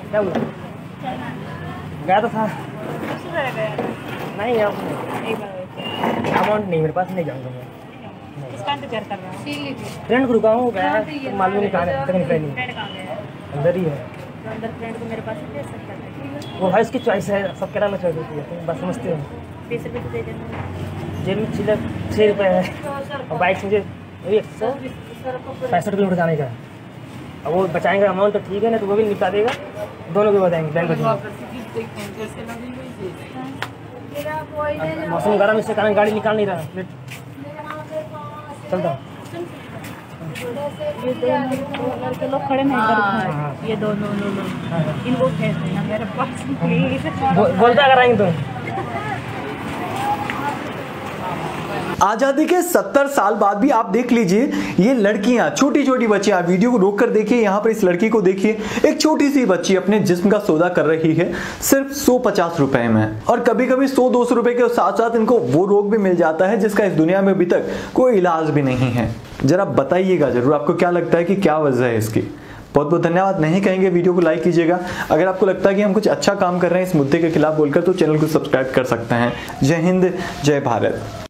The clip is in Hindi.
क्या हुआ? गया तो था। नहीं अमाउंट नहीं मेरे पास, नहीं जाऊँगा मैं। फ्रेंड को रुका हूँ, गया तो मालूम नहीं कहाँ तक निकला नहीं, अंदर ही है। अंदर फ्रेंड को मेरे पास भेज सकता है। वो भाई उसकी चॉइस है, सब क्या चॉइस होती है, तुम बस समझते हो। 20 रुपये तो दे देना। जेब में चिल्लर 6 रुपये है और बाइक से मुझे 165 किलोमीटर जाने का है। अब वो बचाएंगे अमाउंट तो ठीक है ना, तो वो भी निपटा देगा, दोनों को बताएंगे बैंक बचेंगे। मौसम गर्म इसके कारण गाड़ी निकाल नहीं रहा, चलता ये दो लड़के लोग खड़े हैं इधर, ये दोनों इनको भेज देना मेरे पास प्लीज। बोलता अगर आएंगे तुम। आजादी के 70 साल बाद भी आप देख लीजिए, ये लड़कियां, छोटी छोटी बच्चियां, वीडियो को रोक कर देखिए, यहाँ पर इस लड़की को देखिए, एक छोटी सी बच्ची अपने जिस्म का सौदा कर रही है सिर्फ 150 रुपए में। और कभी कभी 100-200 रुपए के साथ साथ इनको वो रोग भी मिल जाता है जिसका इस दुनिया में अभी तक कोई इलाज भी नहीं है। जरा बताइएगा जरूर आपको क्या लगता है कि क्या वजह है इसकी। बहुत बहुत धन्यवाद। नहीं कहेंगे, वीडियो को लाइक कीजिएगा। अगर आपको लगता है कि हम कुछ अच्छा काम कर रहे हैं इस मुद्दे के खिलाफ बोलकर, तो चैनल को सब्सक्राइब कर सकते हैं। जय हिंद, जय भारत।